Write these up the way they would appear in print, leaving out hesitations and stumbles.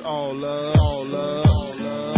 all love, all love, all love.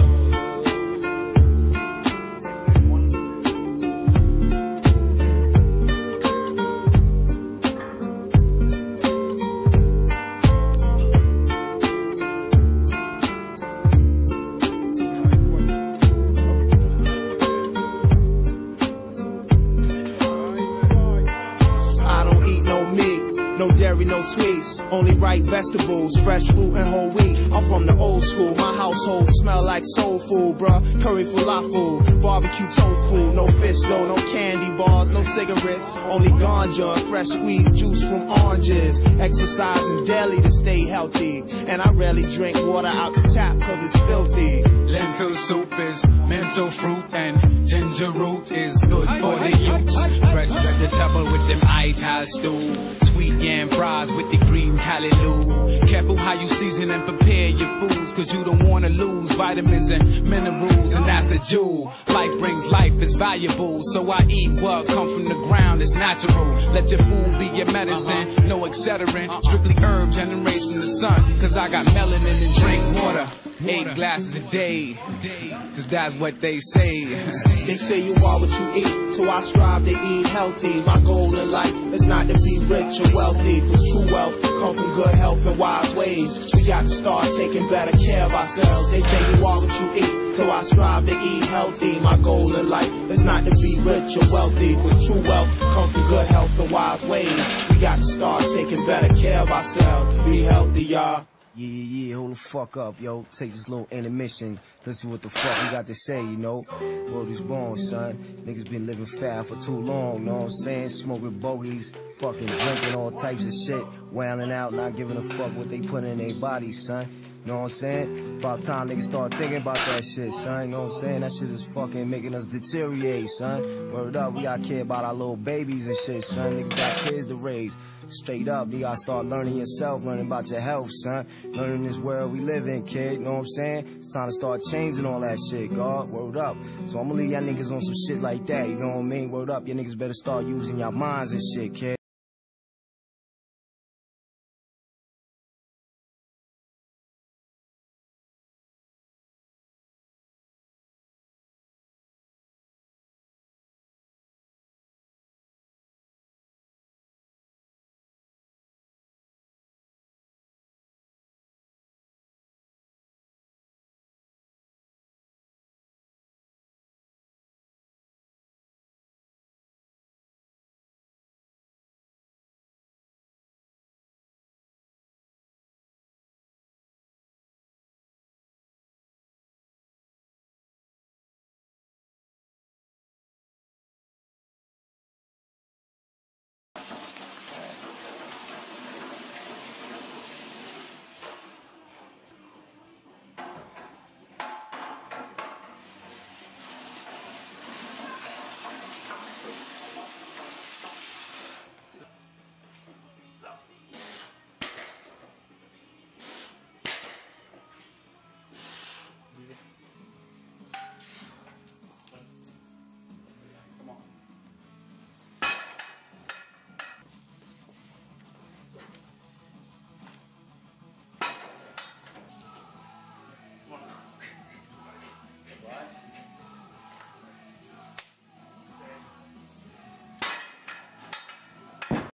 No dairy, no sweets, only ripe vegetables, fresh fruit and whole wheat. I'm from the old school, my household smell like soul food, bruh. Curry falafel, barbecue tofu, no fish though, no candy bars, no cigarettes, only ganja, fresh squeezed juice from oranges. Exercising daily to stay healthy, and I rarely drink water out the tap cause it's filthy. Lentil soup is mental fruit and ginger root is good for the youth. Fresh vegetable with them Itai stew. Sweet yam fries with the green hallelujah. Careful how you season and prepare your foods, cause you don't wanna lose vitamins and minerals, and that's the jewel. Life brings life, it's valuable, so I eat what come from the ground, it's natural. Let your food be your medicine, no accelerant, strictly herb generates from the sun, cause I got melanin and drink water. 8 glasses a day, cause that's what they say. They say you are what you eat, so I strive to eat healthy. My goal in life is not to be rich or wealthy, cause true wealth comes from good health and wise ways. We got to start taking better care of ourselves. They say you are what you eat, so I strive to eat healthy. My goal in life is not to be rich or wealthy, cause true wealth comes from good health and wise ways. We got to start taking better care of ourselves. Be healthy, y'all. Yeah, hold the fuck up, yo. Take this little intermission. Listen what the fuck we got to say, you know. World is wrong, son. Niggas been living fast for too long, know what I'm saying? Smoking bogeys, fucking drinking all types of shit, wailing out, not giving a fuck what they put in their bodies, son. Know what I'm saying? About time niggas start thinking about that shit, son. Know what I'm saying? That shit is fucking making us deteriorate, son. Word up, we gotta care about our little babies and shit, son. Niggas got kids to raise. Straight up, you gotta start learning yourself, learning about your health, son. Learning this world we live in, kid. Know what I'm saying? It's time to start changing all that shit, God. Word up. So I'ma leave y'all niggas on some shit like that, you know what I mean? Word up, you niggas better start using your minds and shit, kid.